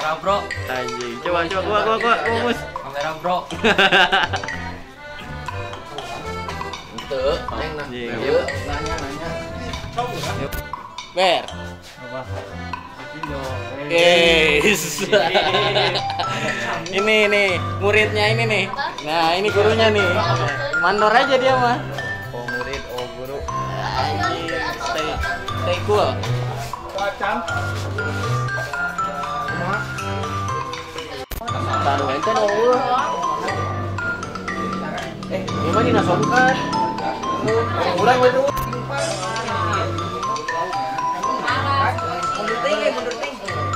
Kamera bro. Anjing. Coba gua Mus. Kamera bro. Tuh, neng nah. Nanya. Ber. Apa? Guys. Ini muridnya ini nih. Nah, ini gurunya nih. Mandor aja dia mah. Oh murid, oh guru. Anjing. Stay cool. Baru ente nongol. Gimana nih nasongkan? Kurang itu. Mundur ting.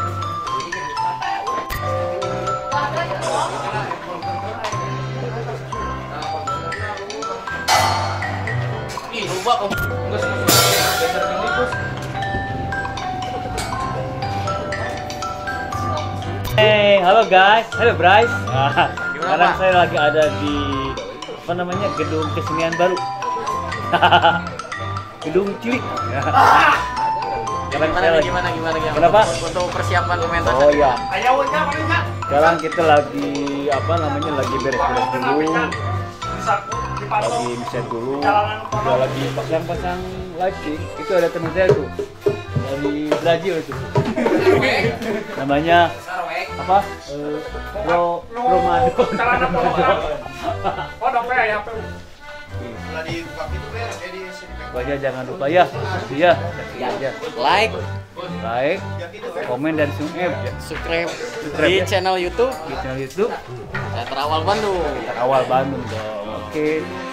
Ih, lupa om. Hey, halo guys, halo Bryce. Sekarang Pak? saya lagi ada di apa namanya gedung kesenian baru. Gedung cilik. Gimana? Kenapa? Untuk persiapan pementasan. Oh iya. Sekarang kita lagi apa namanya lagi beres-beres dulu. Lagi miset dulu. Udah lagi pasang lighting. Itu ada teman saya tuh dari Brazil itu. Namanya apa? Romado. Wajah jangan lupa ya. Iya. Like, Komen dan subscribe Subscribe di ya. channel YouTube di channel YouTube Teater Awal Bandung. Awal Bandung dong. Oke.